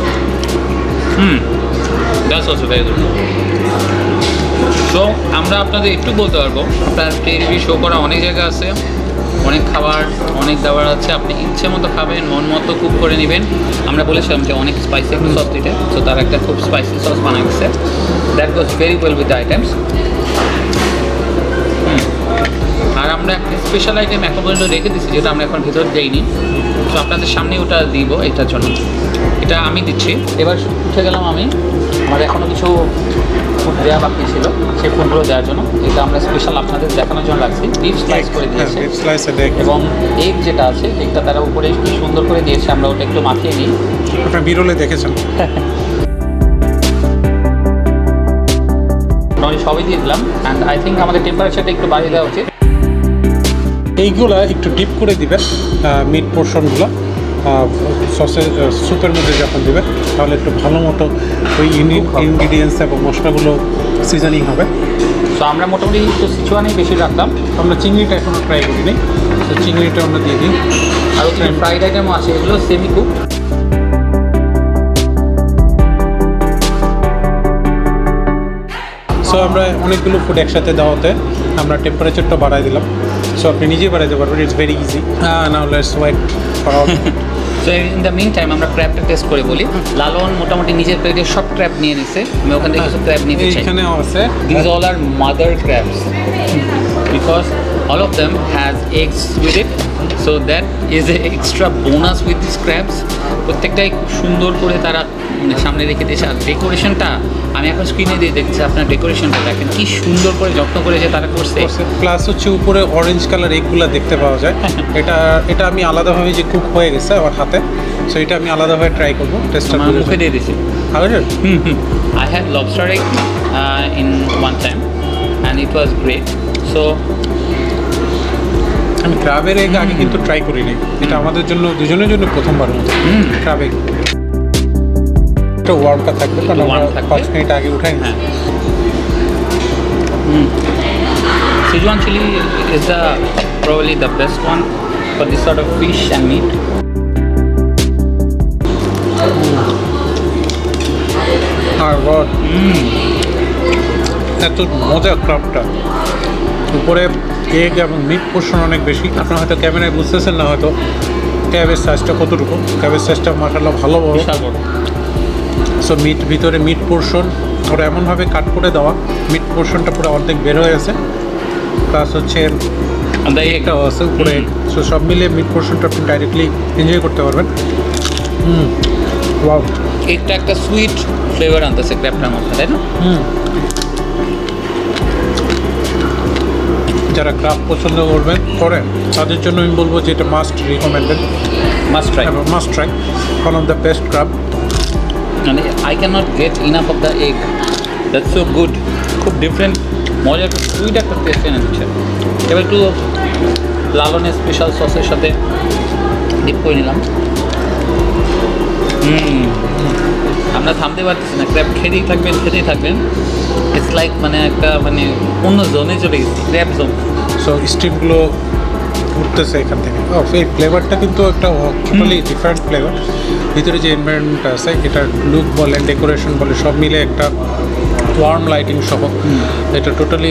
S1: That's also very good. So আমরা আপনাদের একটু বলতে পারবো, আপনার টিভি শো করা অনেক জায়গা আছে, অনেক খাবার অনেক দাবার আছে, আপনি ইচ্ছে মতো খাবেন, মন মতো কুক করে নেবেন। আমরা বলেছিলাম যে অনেক স্পাইসি একটা সস দিতে, সো তারা একটা খুব স্পাইসি সস বানাই দিচ্ছে, that goes very well with the items. আর আমরা একটা স্পেশাল আইটেম এখন পর্যন্ত রেখে দিচ্ছি যেটা আমরা এখন ভিতর দিইনি, তো আপনাদের সামনে ওটা দিব এটার জন্য। এটা আমি দিচ্ছি। এবার উঠে গেলাম আমি, আমার এখনও কিছু ফুড দেওয়া বাকি ছিল, সেই ফুডগুলো দেওয়ার জন্য। এটা আমরা স্পেশাল আপনাদের দেখানোর জন্য রাখছি। বিফ স্লাইস করে দিয়েছে এবং এগ যেটা আছে এগটা তারা উপরে একটু সুন্দর করে দিয়েছে, আমরা ওটা একটু মাখিয়ে নিই।
S2: ওটা বিরলে দেখেছেন।
S1: আমি সবই দিয়ে দিলাম, অ্যান্ড আই থিঙ্ক আমাদের টেম্পারেচারটা একটু বাড়িয়ে দেওয়া উচিত।
S2: এইগুলা একটু ডিপ করে দিবেন মিট পোর্শনগুলো, সসের স্যুপের মধ্যে যখন দেবে তাহলে একটু ভালো মতো ওই ইনগ্রিডিয়েন্টস এবং মশলাগুলো সিজনিং হবে।
S1: তো আমরা মোটামুটি তো সিচুয়ানেই বেশি রাখলাম।
S2: আমরা চিংড়িটা এখনও ট্রাই করিনি, তো চিংড়িটা আমরা দিয়ে দিই।
S1: আর ওখানে ফ্রাইড আইটেমও আছে, এগুলো সেমি কুক।
S2: সো আমরা অনেকগুলো ফুড একসাথে দেওয়াতে আমরা টেম্পারেচারটা বাড়াই দিলাম। সো আপনি নিজেই বাড়াইতে পারবেন, it's very easy. Now let's wait for all.
S1: So in the mean time আমরা ক্র্যাবটা টেস্ট করে বলি। লালন মোটামুটি নিজের প্লেটে সব ক্র্যাব নিয়ে নিছে, আমি ওখান থেকে কিছু ক্র্যাব নিতে চাই।
S2: এখানেও আছে,
S1: These all are mother crabs because all of them has eggs with it, so that is a extra bonus with these crabs. প্রত্যেকটাই খুব সুন্দর করে তারা সামনে রেখে দিয়েছে। আর ডেকোরেশনটা আমি এখন স্ক্রিনে দিয়ে দেখছি, আপনার ডেকোরেশনটা দেখেন কি সুন্দর করে যত্ন করে যে তারা করছে।
S2: প্লাস হচ্ছে উপরে অরেঞ্জ কালার এগুলো দেখতে পাওয়া যায়। এটা আমি আলাদাভাবে যে কুক হয়ে গেছে আমার হাতে, সো এটা আমি আলাদাভাবে ট্রাই করবো। টেস্টটা
S1: আমার মুখে দিয়ে দিয়েছি। I had lobster egg in one time and it was great. So
S2: আমি ক্রাবের এগ আগে কিন্তু ট্রাই করিনি, এটা আমাদের জন্য দুজনের জন্য প্রথমবার মতো ক্রাব এগ। এটা ওয়ার্মটা থাকবে কারণ আমরা 5 মিনিট আগে উঠাই।
S1: হ্যাঁ, Sichuan chili is probably the best one for this sort of fish and meat.
S2: এত মজা ক্রাবটা, উপরে এগ এবং মিট পোর্শন অনেক বেশি। আপনারা হয়তো ক্যামেরায় বুঝতেছেন না হয়তো ক্যাবের সাইজটা কতটুকু। ক্যাবের সাইজটা মাশাআল্লাহ ভালো বড়। সো ভিতরে মিট পোর্শন ওরা এমনভাবে কাট করে দেওয়া, মিট পোর্শনটা পুরো অর্ধেক বের হয়ে গেছে, প্লাস হচ্ছে এটাও আছে উপরে। সো সব মিলিয়ে মিট পোর্শনটা আপনি ডাইরেক্টলি এনজয় করতে পারবেন। ওয়াও,
S1: এটা একটা সুইট ফ্লেভার আনতেছে ক্র্যাবটার মধ্যে, তাই না?
S2: যারা ক্রাব পছন্দ করেন তাদের জন্য আমি বলবো যে এটা must recommended,
S1: must
S2: try. One of the best crab.
S1: মানে I can not get enough of the egg, that's so good. খুব ডিফারেন্ট মজার একটা সুইট একটা টেস্ট এনে দিচ্ছে। এবার একটু লালনের স্পেশাল সসের সাথে ডিপ করে নিলাম। আমরা থামতে পারতেছি না, ক্র্যাব খেতেই থাকবেন। ইটস লাইক মানে একটা অন্য জোনে চলে গেছি, ক্র্যাব জোন।
S2: সো স্টিমগুলো উঠতেছে এখান থেকে। এই ফ্লেভারটা কিন্তু একটা টোটালি ডিফারেন্ট ফ্লেভার। ভিতরে যে এনভায়রনমেন্টটা আছে, এটা লুক বলেন, ডেকোরেশন বলে, সব মিলে একটা ওয়ার্ম লাইটিং সহ এটা টোটালি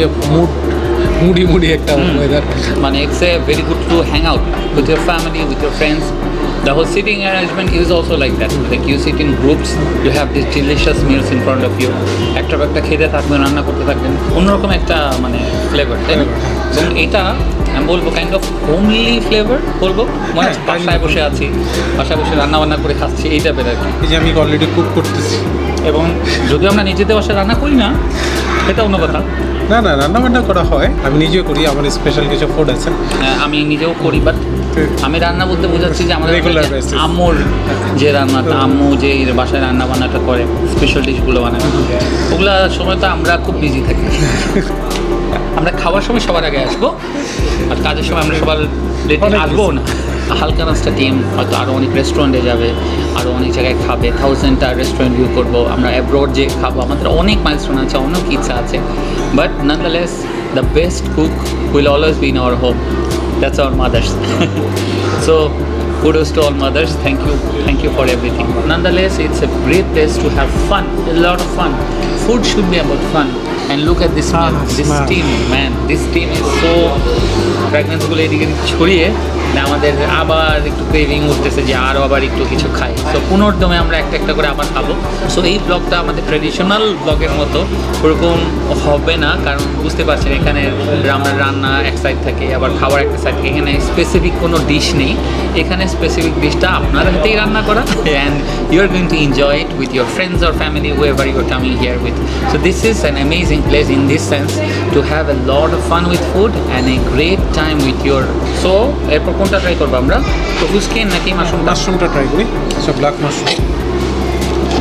S2: মুডি একটা ওয়েদার।
S1: মানে it's a very good to hang out with your family, with your friends. The whole sitting arrangement is also like that. Like you sit in groups, you have these delicious meals in front of you. একটা খেতে থাকবেন, রান্না করতে থাকবেন, অন্যরকম একটা flavour, তাই না? এবং এটা আমি বলবো কাইন্ড অফ হোমলি ফ্লেভার বলবো। মানে বাসায় বসে আছি, বাসায় বসে রান্না বান্না করে খাচ্ছি, এইটা বেটার।
S2: এই যে আমি অলরেডি কুক করতেছি,
S1: এবং যদিও আমরা নিজেদের বাসায় রান্না করি না, সেটা অন্য কথা।
S2: না রান্না বান্না করা হয়, আমি নিজেও করি, আমার স্পেশাল কিছু ফুড আছে।
S1: আমি নিজেও করি, বাট আমি রান্না বলতে বোঝাচ্ছি যে আমাদের আম্মুর যে রান্নাটা, আম্মু যে বাসায় রান্না বান্নাটা করে, স্পেশাল ডিশগুলো বানায়, ওগুলো সময় তো আমরা খুব বিজি থাকি। আমরা খাওয়ার সময় সবার আগে আসবো, আর কাজের সময় আমরা সবার লেটে আসবো না। হালকা নাস্তা টিম হয়তো আরও অনেক রেস্টুরেন্টে যাবে, আরও অনেক জায়গায় খাবে, 1000টা রেস্টুরেন্ট ভিউ করবো, আমরা অ্যাব্রড যে খাবো, আমাদের অনেক মাইলস্টোন আছে, অনেক ইচ্ছা আছে। But nonetheless the best cook will always be in our home. That's our mothers. So kudos to all mothers. Thank you for everything. Nonetheless, it's a great place to have fun, a lot of fun. Food should be about fun. And look at this meal, this steam, man. This steam is so fragrance গুলো এদিকে ছড়িয়ে আমাদের আবার একটু craving উঠতেছে যে আরও আবার একটু কিছু খাই। সো পুনর্দমে আমরা একটা করে আবার খাবো। সো এই ব্লগটা আমাদের ট্র্যাডিশনাল ব্লগের মতো ওরকম হবে না, কারণ বুঝতে পারছেন এখানে আমরা রান্না এক সাইড থাকে, আবার খাবার একটা সাইড থাকে। এখানে স্পেসিফিক কোনো ডিশ নেই, এখানে স্পেসিফিক ডিশটা আপনার হাতেই রান্না করা, and you are going to enjoy it with your friends or family, whoever you are coming here with. So this is an amazing place in this sense to have a lot of fun with food and a great time with your. So এরপর কোনটা try করবো আমরা? তো হুসকেন নাকি মাশরুমটা
S2: try করি। So black mushroom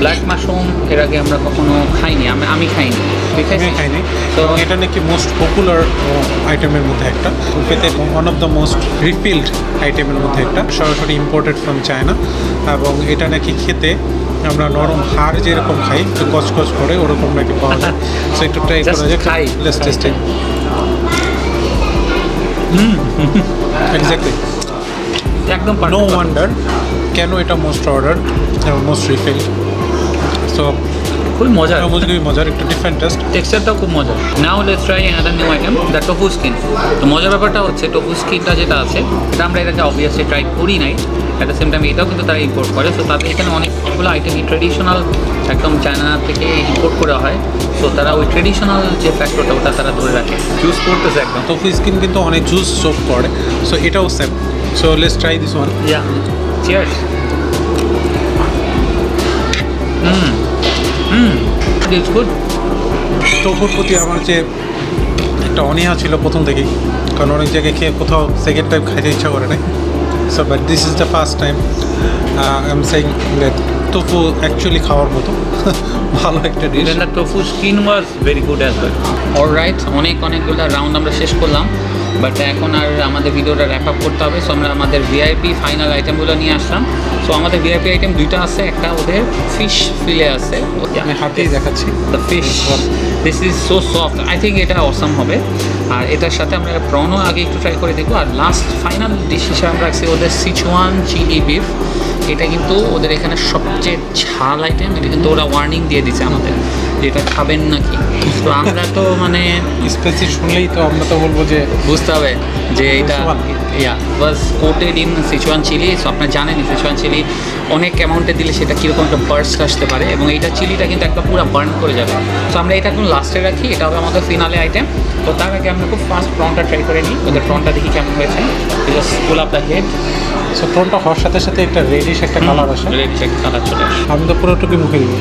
S1: black mushroom এর আগে আমরা কখনো খাইনি, আমি খাইনি, ঠিক আছে?
S2: আমি খাইনি।
S1: তো
S2: এবং এটা নাকি মোস্ট পপুলার আইটেমের মধ্যে একটা, উফেতে one of the most refilled আইটেমের মধ্যে একটা, সরাসরি ইম্পোর্টেড ফ্রম চায়না। এবং এটা নাকি খেতে আমরা নরম হাড় যেরকম খাই, একটু কচকচ করে ওরকম নাকি পাওয়া যায়। সো একটু ট্রাই
S1: Just
S2: করা যায়,
S1: খাই।
S2: Let's taste it. এক্স্যাক্টলি,
S1: একদম
S2: নো ওয়ান্ডার কেন এটা মোস্ট অর্ডার এবং মোস্ট রিফিল। সো
S1: খুবই মজার,
S2: মজার, একটু ডিফারেন্ট টেস্ট।
S1: টেক্সচারটাও খুব মজার। Now let's try another new item, the tofu skin. তো মজার ব্যাপারটা হচ্ছে টোফু স্কিনটা যেটা আছে এটা আমরা এটাকে অবভিয়াসলি ট্রাই করি নাই, অ্যাট দ্য সেম টাইম এটাও কিন্তু তারা ইম্পোর্ট করে। সো তাদের এখানে অনেকগুলো আইটেম ট্রেডিশনাল একদম চায়না থেকে ইম্পোর্ট করা হয়। সো তারা ওই ট্রেডিশনাল যে ফ্যাক্টরটা ওটা তারা ধরে রাখে। জুস করতেছে একদম।
S2: টোফু স্কিন কিন্তু অনেক জুস সোপ করে, সো এটাও same. So let's try this one.
S1: Yeah, cheers. It's good.
S2: টোফুর প্রতি আমার যে একটা অনীহা ছিল প্রথম থেকেই, কারণ অনেক জায়গায় খেয়ে কোথাও সেকেন্ড টাইম খাইতে ইচ্ছা করে নাই। So but this is the first time I am saying that tofu actually খাওয়ার মতো ভালো একটা dish.
S1: Even the tofu skin was very good as well. Alright, অনেকগুলো রাউন্ড আমরা শেষ করলাম, বাট এখন আর আমাদের ভিডিওটা র্যাপ আপ করতে হবে। সো আমরা আমাদের ভিআইপি ফাইনাল আইটেমগুলো নিয়ে আসলাম। সো আমাদের ভিআইপি আইটেম দুইটা আছে, একটা ওদের ফিশ ফিলে আছে,
S2: আমি হাতেই দেখাচ্ছি।
S1: The fish, this is so soft, I think এটা অসাম হবে। আর এটার সাথে আমরা প্রনও আগে একটু ট্রাই করে দেখবো। আর লাস্ট ফাইনাল ডিশ হিসেবে আমরা রাখছি ওদের সিচুয়ান চিলি বিফ। এটা কিন্তু ওদের এখানে সবচেয়ে ঝাল আইটেম। এটা কিন্তু ওরা ওয়ার্নিং দিয়ে দিচ্ছে আমাদের যে এটা খাবেন নাকি। তো আমরা তো মানে
S2: স্পেসি শুনলেই তো আমরা তো বলবো যে
S1: বুঝতে হবে যে এটা was coated in Sichuan chili. So আপনারা জানেন সিচুয়ান চিলি অনেক অ্যামাউন্টে দিলে সেটা কীরকম একটা বার্স্ট আসতে পারে, এবং এইটা চিলিটা কিন্তু একটা পুরো বার্ন করে যাবে। সো আমরা এটা এখন লাস্টে রাখি, এটা হবে আমাদের ফিনালে আইটেম। তো তার আগে আমরা খুব ফাস্ট প্রনটা ট্রাই করে নিই। ওদের প্রনটা দেখি কেমন হয়েছে। Just pull up the head.
S2: So প্রনটা হওয়ার সাথে সাথে একটা রেডিশ একটা কালার আসে,
S1: রেডিশ একটা কালার চলে আসে।
S2: আমি তো পুরোটুকু মুখে দিব।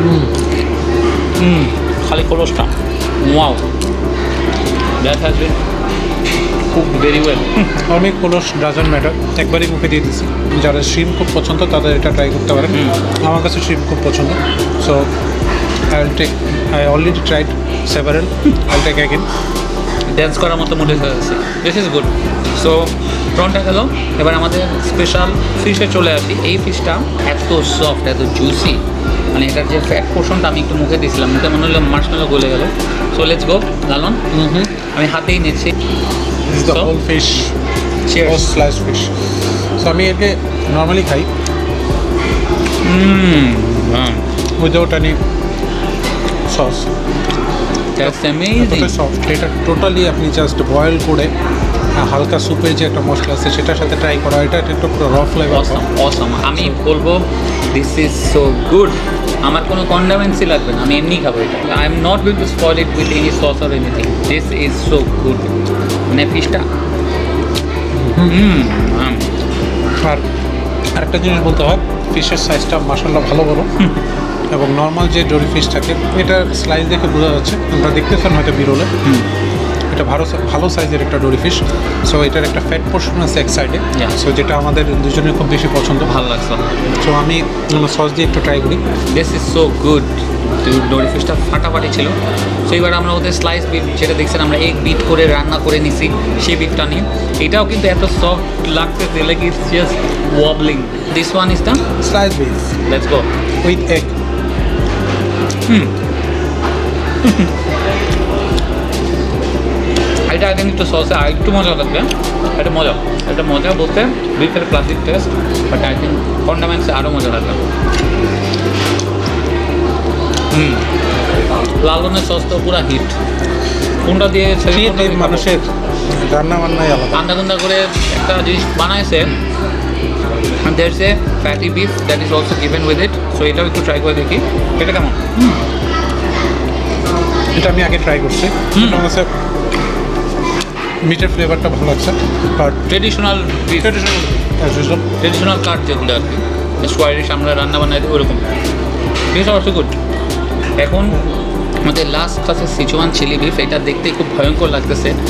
S1: খালি খোলসটা। Wow, that has been cooked very well.
S2: আমি খোলস ডাজন্ট ম্যাটার, একবারই মুখে দিয়ে দিচ্ছি। যারা শ্রিম খুব পছন্দ তাদের এটা ট্রাই করতে পারেন। আমার কাছে শ্রিম খুব পছন্দ। So I already tried several, I take again.
S1: Dance করার মতো মুডে হয়ে গেছে। This is good. সো প্রনটা গেল, এবার আমাদের স্পেশাল ফিশে চলে আসি। এই ফিশটা এত সফট, এত জুসি, মানে এটার যে ফ্যাট পোর্শনটা আমি একটু মুখে দিয়েছিলাম, মুখে মনে হলো মার্শমেলো গলে গেল। সো লেটস গো লালন। আমি হাতেই নিচ্ছি।
S2: This is the whole fish, whole sliced fish. So আমি একে নর্মালি খাই without any sauce.
S1: That's amazing.
S2: Soft, এটা টোটালি আপনি জাস্ট বয়েল করে হালকা স্যুপের যে একটা মশলা আছে সেটার সাথে ট্রাই করা, এটা একটা পুরো র ফ্লেভার।
S1: অসাম। আমি বলবো দিস ইজ সো গুড। আমার কোনো কন্ডামেন্সি লাগবে না, আমি এমনি খাবো এটা। I am not going to spoil it with any sauce or anything. This is so good. মানে ফিশটা
S2: আর আরেকটা জিনিস বলতে হয়, ফিশের সাইজটা মাশাআল্লাহ ভালো বড়, এবং নর্মাল যে ডোরি ফিশ থাকে এটা স্লাইস দেখে বোঝা যাচ্ছে, আমরা দেখতেছেন হয়তো বিরলে, এটা ভালো সাইজের একটা ডোরি ফিশ। সো এটার একটা ফ্যাট পোর্শন আছে এক সাইডে, সো যেটা আমাদের দুজনের খুব বেশি পছন্দ,
S1: ভালো লাগছে।
S2: সো আমি সস দিয়ে একটু ট্রাই করি।
S1: This is so good. Dory ফিশটা ফাটাফাটি ছিল। সো এবার আমরা ওদের স্লাইস বিট যেটা দেখছেন আমরা এক বিট করে রান্না করে নিছি, সেই বিটটা নিই। এটাও কিন্তু এত সফট লাগতেছে, like it's just wobbling. This one is the
S2: slice beef
S1: let's go
S2: with egg.
S1: এটা আগে একটু সসে আর একটু মজা লাগবে। এটা মজা বলতে বিফের classic taste, but I think কন্ডামেন্টসে আরও মজা লাগবে। লালনের সস তো পুরা হিট। কোনটা দিয়ে
S2: মানুষের রান্না বান্নাই আলাদা,
S1: কান্দা কুন্দা করে একটা জিনিস বানাইছে। There's a fatty beef that is also given with it. So এটাও একটু ট্রাই করে দেখি এটা কেমন।
S2: এটা আমি আগে ট্রাই করছি, আমার কাছে মিটের ফ্লেভারটা ভালো লাগছে। বাট
S1: ট্রেডিশনাল কাট যেগুলো আর কি স্কোয়ারিশ আমরা রান্না বান্না দিই ওরকম। ঠিক আছে, অলসো গুড। এখন আমাদের লাস্ট আছে সিচুয়ান চিলি বিফ। এটা দেখতে খুব ভয়ঙ্কর লাগতেছে,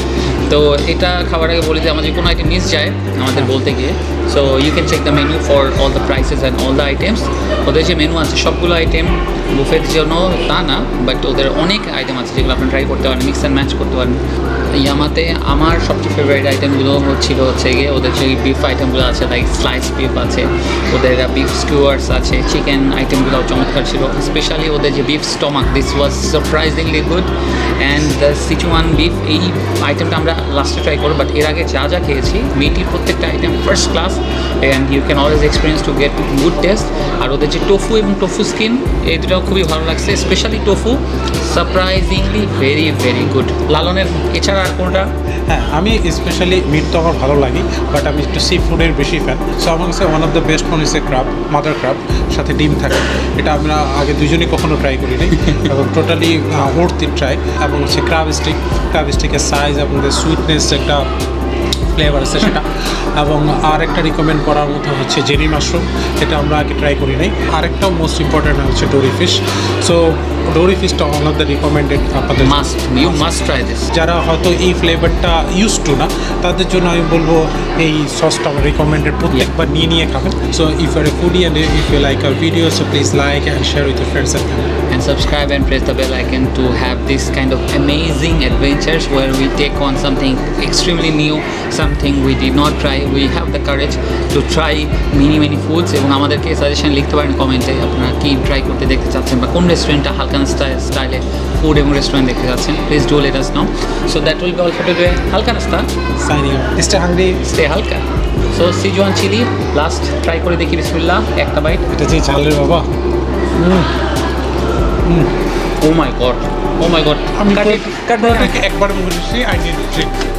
S1: তো এটা খাবার আগে বলি যে আমাদের কোনো আইটেম মিস যায় আমাদের বলতে গিয়ে, so you can check the menu for all the prices and all the items. ওদের যে মেনু আছে সবগুলো আইটেম বুফের জন্য তা না, বাট ওদের অনেক আইটেম আছে যেগুলো আপনি ট্রাই করতে পারেন, মিক্স অ্যান্ড ম্যাচ করতে পারেন। ইয়ামাতে আমার সবচেয়ে ফেভারিট আইটেমগুলো হচ্ছে গিয়ে ওদের যে বিফ আইটেমগুলো আছে, লাইক স্লাইস বিফ আছে, ওদের বিফ স্কিউয়ার্স আছে, চিকেন আইটেমগুলো চমৎকার ছিল, স্পেশালি ওদের যে beef stomach, this was surprisingly good. And the Sichuan beef, এই আইটেমটা আমরা লাস্টে ট্রাই করবো, বাট এর আগে যা খেয়েছি মিটির প্রত্যেকটা item first class, and you can always experience to get good taste. আর ওদের যে টোফু এবং টোফু স্কিন, এই দুটাও খুবই ভালো লাগছে, specially tofu surprisingly very very good. লালনের এছাড়া আর কোনটা?
S2: হ্যাঁ, আমি স্পেশালি মিট তো আমার ভালো লাগে, বাট আমি একটু সি ফুডের বেশি ফ্যান। সো আমার কাছে one of the best one is a crab, mother crab, সাথে ডিম থাকে। এটা আমরা আগে দুজনেই কখনো ট্রাই করি নাই, এবং টোটালি ওর্থ ইট ট্রাই। এবং হচ্ছে ক্রাব স্টিকের সাইজ এবং সুইটনেস একটা ফ্লেভার আছে সেটা। এবং আরেকটা রিকমেন্ড করার মতো হচ্ছে জেরি মাশরুম, এটা আমরা আগে ট্রাই করি নাই। আরেকটা মোস্ট ইম্পর্টেন্ট হচ্ছে ডোরি ফিশ। সো ডোরি ফিশটা ওয়ান অফ দ্য রিকমেন্ডেড আপনাদের,
S1: ইউ মাস্ট ট্রাই দিস।
S2: যারা হয়তো এই ফ্লেভারটা ইউজ টু না, তাদের জন্য আমি বলবো এই সসটা আমার রিকমেন্ডেড, প্রত্যেকবার নিয়ে খাবেন। So if you are a foodie and if you like our video, so please like and share with your friends and family.
S1: And subscribe and press the bell icon to have this kind of amazing adventures where we take on something extremely new, something we did not try. We have the courage to try many foods, এবং আমাদেরকে suggestion লিখতে পারেন কমেন্টে আপনারা কি try করতে দেখতে চাচ্ছেন, বা কোন রেস্টুরেন্টটা হালকানা স্টাইলে ফুড এবং রেস্টুরেন্ট দেখতে চাচ্ছেন। Please do let us know. So that will be all for today. হালকা নাস্তা,
S2: Signing off. Stay hungry.
S1: Stay হালকা। So Sichuan chili last try করে দেখি, বিসমিল্লাহ, একটা বাইট।
S2: এটা যে ঝালের বাবা,
S1: ও মাই গড, ও মাই গড।
S2: আমি একবার বলেছি আই নিড ড্রিঙ্ক।